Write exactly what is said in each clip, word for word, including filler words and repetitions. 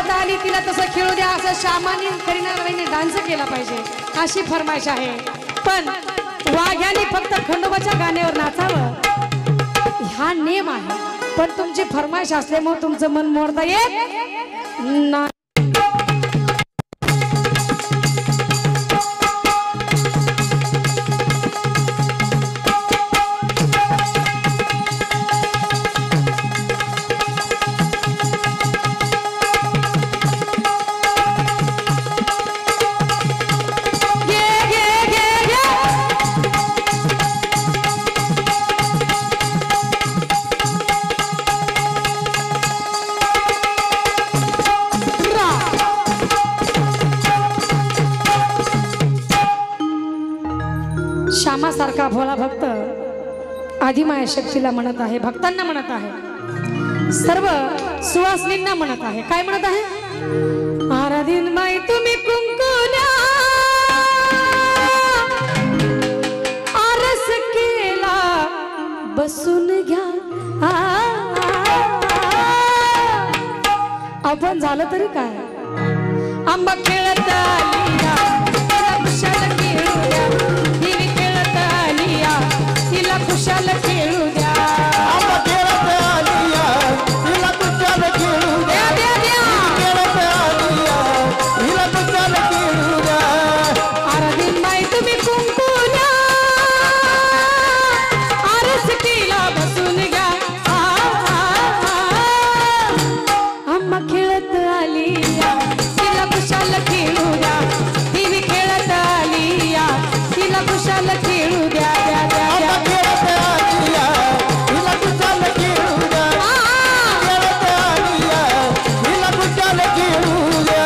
खेळता आली तिला तसं खेळू द्या असं श्यामानी करीनाबाईंनी डान्स केला पाहिजे अशी फरमाइश आहे। पण वाघ्याने फक्त खंडोबाच्या गाण्यावर नाचावं हा नियम आहे। पण तुमची फरमाइश असल्यामुळे तुमचं मन मोडता येत नाही। श्यामासारखा भोळा भक्त आदिमाया शक्तीला म्हणत आहे, भक्तांना म्हणत आहे, सर्व सुवासिनींना म्हणत आहे। काय म्हणत आहे? आराधीन बाई तुम्ही कुंकुला आरस केला बसून घ्या। आपण झालं तरी काय आंबा खेळत आलिया तिला कुशाल खेळू द्या, देवी खेळत आलिया तिला कुशाल खेळू द्या, आंबा खेळत आलिया तिला कुशाल खेळू द्या, खेळत आलिया तिला कुशाल खेळू द्या। आराधीन बाई तुम्ही कुंकुला आरस केला बसून घ्या। आंबा खेळत आलिया तिला कुशाल खेळू द्या, देवी खेळत आलिया तिला कुशाल खेळू द्या, द्या द्या द्या। आंबा खेळत आलिया तिला कुशाल खेळू द्या, खेळत आलिया तिला कुशाल खेळू द्या।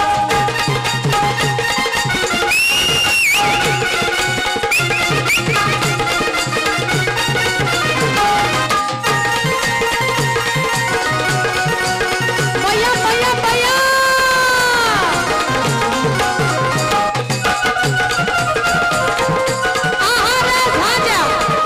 बया बया बया आहार भाज्या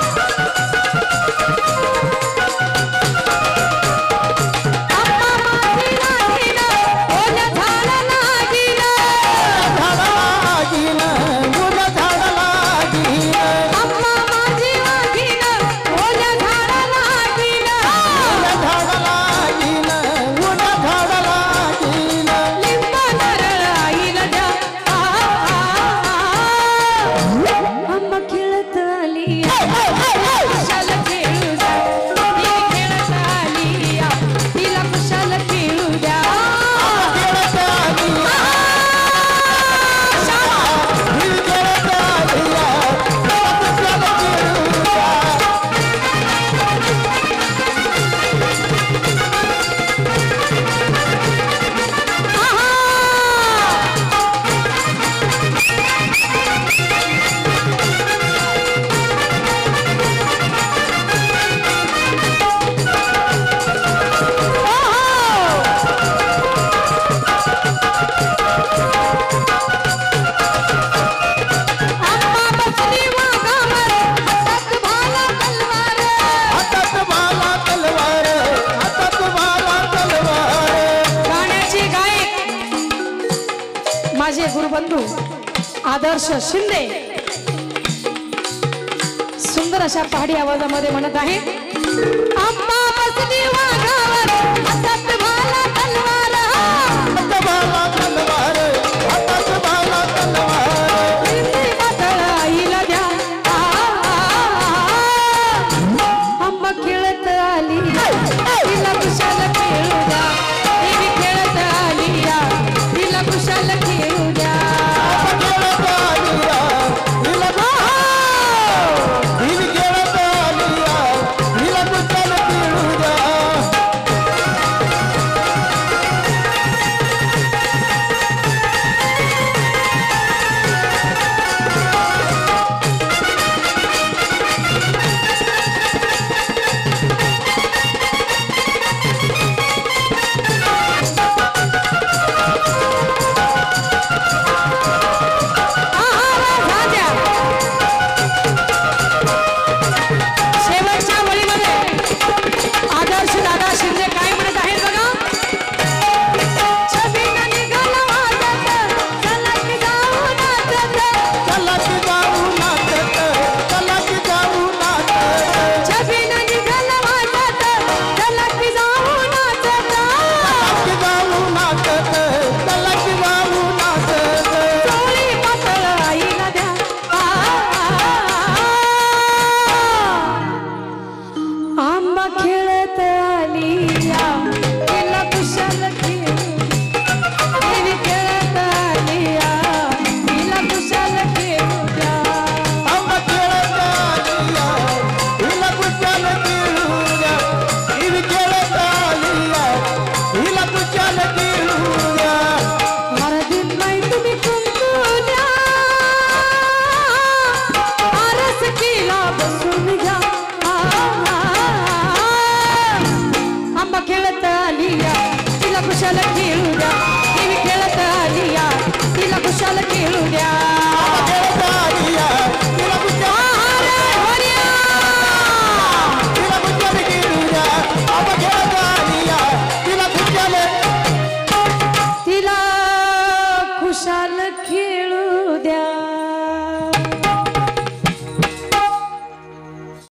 अम्मा माझी नागिन ओल्या झाडा नागिन, झाडा लागीन गुण झाडा लागीन, अम्मा माझी नागिन ओल्या झाडा नागिन, गुण झाडा लागीन गुण झाडा लागीन। लिंब नारळ आईला द्या। आ, आ, आ, अम्मा खेळत आली कुशाल खेळू द्या, देवी खेळत आलिया तिला कुशाल खेळू द्या। खेळत आलिया ही खेळत आलिया तिला कुशाल खेळू द्या। अम्मा बसली वाघावर हातात भाला तलवार, हातात भाला तलवार, हातात भाला तलवार। गाण्याचे गायक माझे गुरुबंधू आदर्श शिंदे सुंदर अशा पहाडी आवाजामध्ये म्हणत आहे।